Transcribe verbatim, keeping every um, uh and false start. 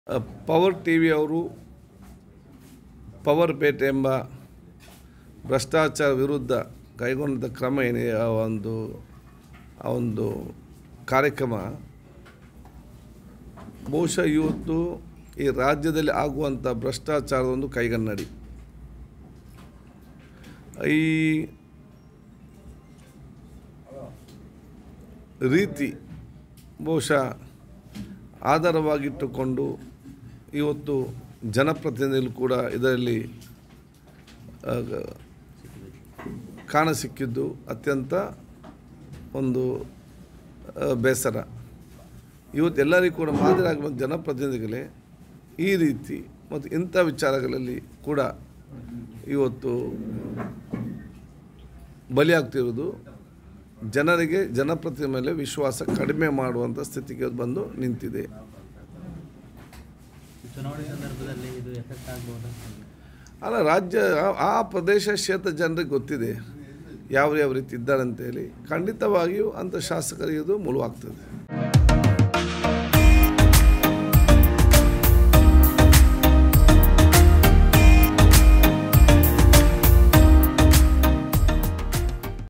Power TV ಅವರು power ಪೇಟೆ ಎಂಬ ಭ್ರಷ್ಟಾಚಾರ ವಿರುದ್ಧ ಕೈಗೊಂಡ ಕ್ರಮ ಏನಿದೆ ಆ ಒಂದು ಆ ಒಂದು ಕಾರ್ಯಕ್ರಮ ಬಹುಶಃ ಇವತ್ತು ಈ ರಾಜ್ಯದಲ್ಲಿ ಆಗುವಂಥ ಭ್ರಷ್ಟಾಚಾರದ ಒಂದು ಕೈಗನ್ನಡಿ. ಈ ರೀತಿ ಬಹುಶಃ ಆಧಾರವಾಗಿಟ್ಟುಕೊಂಡು ಇವತ್ತು ಜನಪ್ರತಿನಿಧಿಗಳು ಕೂಡ ಇದರಲ್ಲಿ ಕಾಣಸಿಕ್ಕಿದ್ದು ಅತ್ಯಂತ ಒಂದು ಬೇಸರ. ಇವತ್ತು ಎಲ್ಲರಿಗೂ ಕೂಡ ಮಾದರಿ ಆಗಬೇಕು ಜನಪ್ರತಿನಿಧಿಗಳೇ ಈ ರೀತಿ ಮತ್ತು ಇಂಥ ವಿಚಾರಗಳಲ್ಲಿ ಕೂಡ ಇವತ್ತು ಬಲಿಯಾಗ್ತಿರೋದು ಜನರಿಗೆ ಜನಪ್ರತಿನಿಧಿ ಮೇಲೆ ವಿಶ್ವಾಸ ಕಡಿಮೆ ಮಾಡುವಂಥ ಸ್ಥಿತಿಗೆ ಬಂದು ನಿಂತಿದೆ. ಚುನಾವಣೆ ಸಂದರ್ಭದಲ್ಲಿ ಇದು ಎಫೆಕ್ಟ್ ಆಗಬಹುದು ಅಲ್ಲ, ರಾಜ್ಯ ಆ ಪ್ರದೇಶ ಕ್ಷೇತ್ರ ಜನರಿಗೆ ಗೊತ್ತಿದೆ ಯಾವ ಯಾವ ರೀತಿ ಇದ್ದಾರೆ ಅಂತೇಳಿ. ಖಂಡಿತವಾಗಿಯೂ ಅಂಥ ಶಾಸಕರಿಗೆ ಇದು ಮುಳುವಾಗ್ತದೆ.